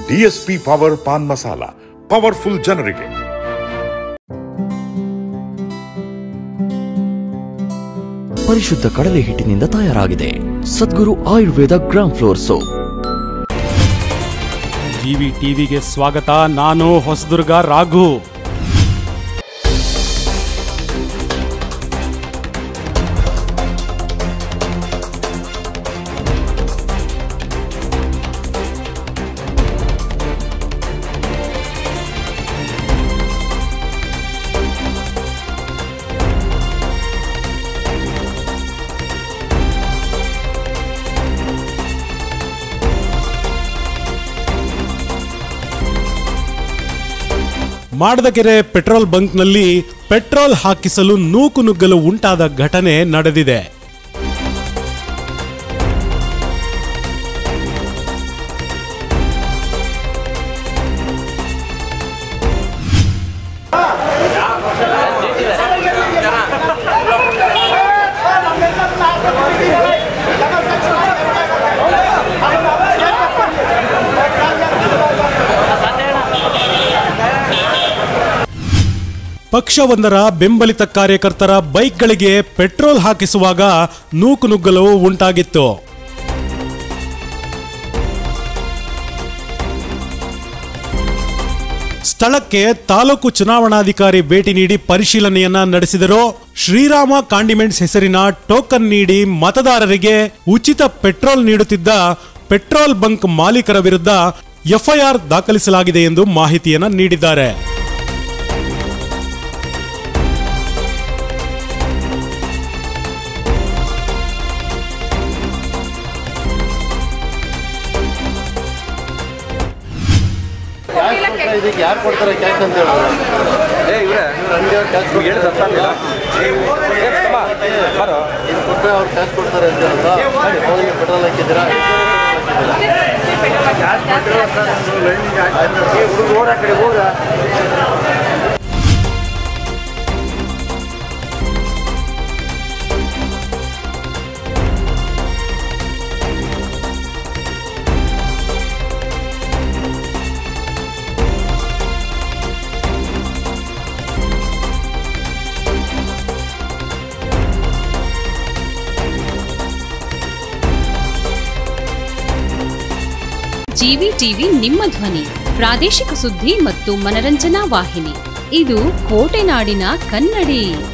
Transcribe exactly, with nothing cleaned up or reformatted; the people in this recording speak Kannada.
DSP power pan masala, powerful ಜನರಿಗೆ. ಪರಿಶುದ್ಧ ಕಡಲೆ ಹಿಟ್ಟಿನಿಂದ ತಯಾರಾಗಿದೆ Sadguru Ayurveda gram flour soap. GV ಟಿವಿಗೆ ಸ್ವಾಗತ. ನಾನು ಹೊಸದುರ್ಗ ರಾಘು. ಮಾಡದಕೆರೆ ಪೆಟ್ರೋಲ್ ಬಂಕ್ನಲ್ಲಿ ಪೆಟ್ರೋಲ್ ಹಾಕಿಸಲು ನೂಕು ನುಗ್ಗಲು ಉಂಟಾದ ಘಟನೆ ನಡೆದಿದೆ. ಪಕ್ಷವೊಂದರ ಬೆಂಬಲಿತ ಕಾರ್ಯಕರ್ತರ ಬೈಕ್ಗಳಿಗೆ ಪೆಟ್ರೋಲ್ ಹಾಕಿಸುವಾಗ ನೂಕು ನುಗ್ಗಲು ಉಂಟಾಗಿತ್ತು. ಸ್ಥಳಕ್ಕೆ ತಾಲೂಕು ಚುನಾವಣಾಧಿಕಾರಿ ಭೇಟಿ ನೀಡಿ ಪರಿಶೀಲನೆಯನ್ನ ನಡೆಸಿದರು. ಶ್ರೀರಾಮ ಕಾಂಡಿಮೆಂಟ್ಸ್ ಹೆಸರಿನ ಟೋಕನ್ ನೀಡಿ ಮತದಾರರಿಗೆ ಉಚಿತ ಪೆಟ್ರೋಲ್ ನೀಡುತ್ತಿದ್ದ ಪೆಟ್ರೋಲ್ ಬಂಕ್ ಮಾಲೀಕರ ವಿರುದ್ಧ ಎಫ್ಐಆರ್ ದಾಖಲಿಸಲಾಗಿದೆ ಎಂದು ಮಾಹಿತಿಯನ್ನ ನೀಡಿದ್ದಾರೆ. ಇದಕ್ಕೆ ಯಾರು ಕೊಡ್ತಾರೆ ಕ್ಯಾಶ್ ಅಂತ ಹೇಳಿದ್ರೆ ಕೊಟ್ಟರೆ ಅವ್ರು ಕ್ಯಾಶ್ ಕೊಡ್ತಾರೆ ಅಂತ ಹೇಳಿದ್ರೆ ಪೆಟ್ರೋಲ್ ಹಾಕಿದ್ದೀರಾ ಹುಡುಗ ಓಡ ಕಡೆ ಹೋಗ. ಜಿವಿ ಟಿವಿ ನಿಮ್ಮ ಧ್ವನಿ, ಪ್ರಾದೇಶಿಕ ಸುದ್ದಿ ಮತ್ತು ಮನರಂಜನಾ ವಾಹಿನಿ. ಇದು ಕೋಟೆನಾಡಿನ ಕನ್ನಡಿ.